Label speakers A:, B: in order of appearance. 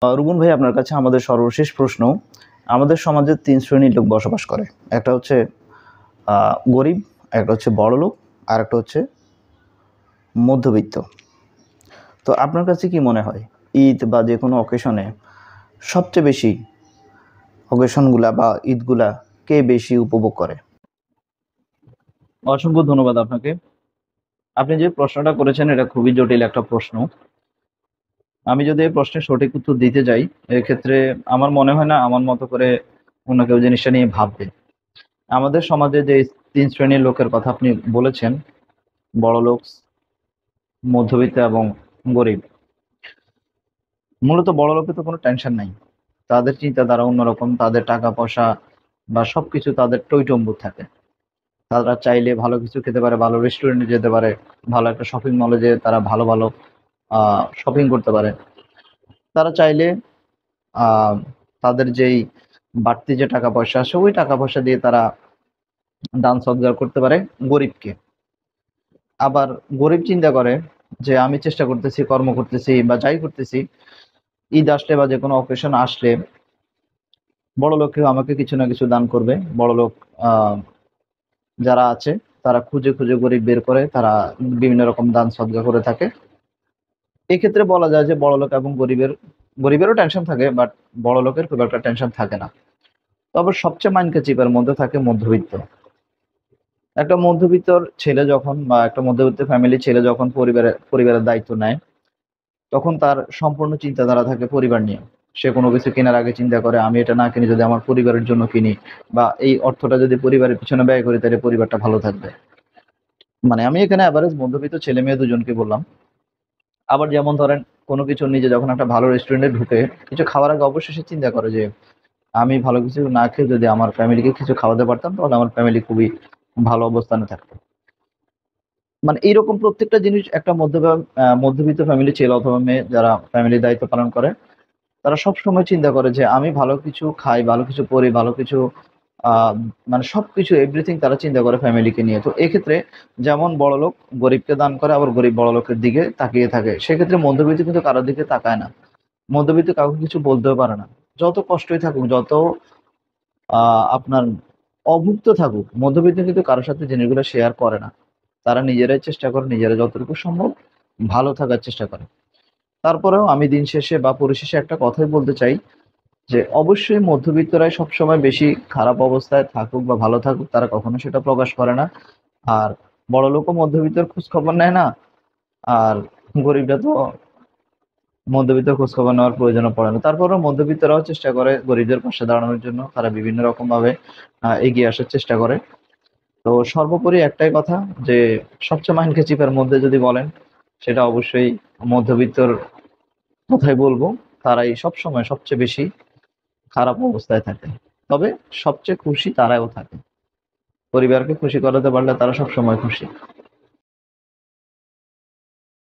A: রুবন ভাই, আপনার কাছে আমাদের সর্বশেষ প্রশ্ন। আমাদের সমাজে ৩ শ্রেণীর লোক বসবাস করে। একটা হচ্ছে গরিব, একটা হচ্ছে বড়লোক, আর একটা হচ্ছে মধ্যবিত্ত। তো আপনার কাছে কি মনে হয়, ঈদ বা যে কোনো অকেশনে সবচেয়ে বেশি অকেশনগুলা বা ঈদগুলা কে বেশি উপভোগ করে? অসংখ্য ধন্যবাদ আপনাকে। আপনি যে প্রশ্নটা করেছেন এটা খুবই জটিল একটা প্রশ্ন। আমি যদি এই প্রশ্নের সঠিক উত্তর দিতে যাই, এক্ষেত্রে আমার মনে হয় না আমার মতো করে অন্য কেউ জিনিসটা নিয়ে ভাববে। আমাদের সমাজে যে ৩ শ্রেণীর লোকের কথা আপনি বলেছেন, বড়লোক, মধ্যবিত্ত এবং গরিব। মূলত বড়লোকের তো কোনো টেনশন নাই। তাদের চিন্তাধারা অন্যরকম, তাদের টাকা-পয়সা বা সবকিছু তাদের টইটম্বুর থাকে। তারা চাইলে ভালো কিছু খেতে পারে, ভালো রেস্টুরেন্টে যেতে পারে, ভালো একটা শপিং মলে যেয়ে তারা ভালো, ভালো শপিং করতে পারে। তারা চাইলে আ তাদের যেই বাড়তি যে টাকা-পয়সা আসে, ওই টাকা-পয়সা দিয়ে তারা দান সদকা করতে পারে গরিবকে। আবার গরিব চিন্তা করে যে আমি চেষ্টা করতেছি, কর্ম করতেছি বা যাই করতেছি, ঈদ আসলে বা যেকোনো অকেশন আসলে বড়লোক কেউ আমাকে কিছু না কিছু দান করবে। বড়লোক আ যারা আছে তারা খুঁজে, খুঁজে গরিব বের করে তারা বিভিন্ন রকম দান সদকা করে থাকে। এক্ষেত্রে বলা যায় যে বড়লোক এবং গরিবেরও টেনশন থাকে, বাট বড়লোকের খুব একটা টেনশন থাকে না। তবে সবচেয়ে মাইনকার চিপার মধ্যে থাকে মধ্যবিত্ত। একটা মধ্যবিত্তর ছেলে যখন বা একটা মধ্যবিত্ত ফ্যামিলির ছেলে যখন পরিবারের দায়িত্ব নেয়, তখন তার সম্পূর্ণ চিন্তাধারা থাকে পরিবার নিয়ে। সে কোনো কিছু কেনার আগে চিন্তা করে, আমি এটা না কিনে যদি আমার পরিবারের জন্য কিনি বা এই অর্থটা যদি পরিবারের পিছনে ব্যয় করি তাহলে পরিবারটা ভালো থাকবে। মানে আমি এখানে এভারেজ মধ্যবিত্ত ছেলে-মেয়ে দুজনকে বললাম। আবার যেমন ধরেন কোনো কিছু নিজে যখন একটা ভালো রেস্টুরেন্টে ঢুকে কিছু খাওয়ার আগে অবশ্যই সে চিন্তা করে যে, আমি ভালো কিছু না খেয়ে যদি আমার ফ্যামিলিকে কিছু খাওয়াতে পারতাম তাহলে আমার ফ্যামিলি খুবই ভালো অবস্থানে থাকতো। মানে এইরকম প্রত্যেকটা জিনিস একটা মধ্যবিত্ত ফ্যামিলির ছেলে অথবা মেয়ে যারা ফ্যামিলির দায়িত্ব পালন করে, তারা সবসময় চিন্তা করে যে আমি ভালো কিছু খাই, ভালো কিছু পড়ি, ভালো কিছু আ মানে সবকিছু এভরিথিং তারা চিন্তা করে ফ্যামিলিকে নিয়ে। তো এক্ষেত্রে যেমন বড়লোক গরিবকে দান করে, আবার গরিব বড়লোকের দিকে তাকিয়ে থাকে। সেক্ষেত্রে মধ্যবিত্ত কিন্তু কারো দিকে তাকায় না। মধ্যবিত্ত কাউকে কিছু বলতেও পারে না। যত কষ্টই থাকুক, যত আ আপনার অভুক্ত থাকুক, মধ্যবিত্ত কিন্তু কারো সাথে জিনিসগুলো শেয়ার করে না। তারা নিজেরাই চেষ্টা করে, নিজেরা যতটুকু সম্ভব ভালো থাকার চেষ্টা করে। তারপরেও আমি দিন শেষে বা পরিশেষে একটা কথাই বলতে চাই যে, অবশ্যই মধ্যবিত্তরাই সবসময় বেশি খারাপ অবস্থায় থাকুক বা ভালো থাকুক, তারা কখনো সেটা প্রকাশ করে না। আর বড়লোকও মধ্যবিত্তের খোঁজখবর নেয় না। আর গরিবরা তো মধ্যবিত্তের খোঁজখবর নেওয়ার প্রয়োজনও পড়ে না। তারপরেও মধ্যবিত্তরাও চেষ্টা করে গরিবদের পাশে দাঁড়ানোর জন্য। তারা বিভিন্ন রকমভাবে এগিয়ে আসার চেষ্টা করে। তো সর্বোপরি একটাই কথা যে, সবচেয়ে মাইন্ড চিপের মধ্যে যদি বলেন, সেটা অবশ্যই মধ্যবিত্তর কথাই বলবো। তারাই সবসময় সবচেয়ে বেশি খারাপ অবস্থায় থাকে। তবে সবচেয়ে খুশি তারাও থাকে। পরিবারকে খুশি করাতে পারলে তারা সবসময় খুশি।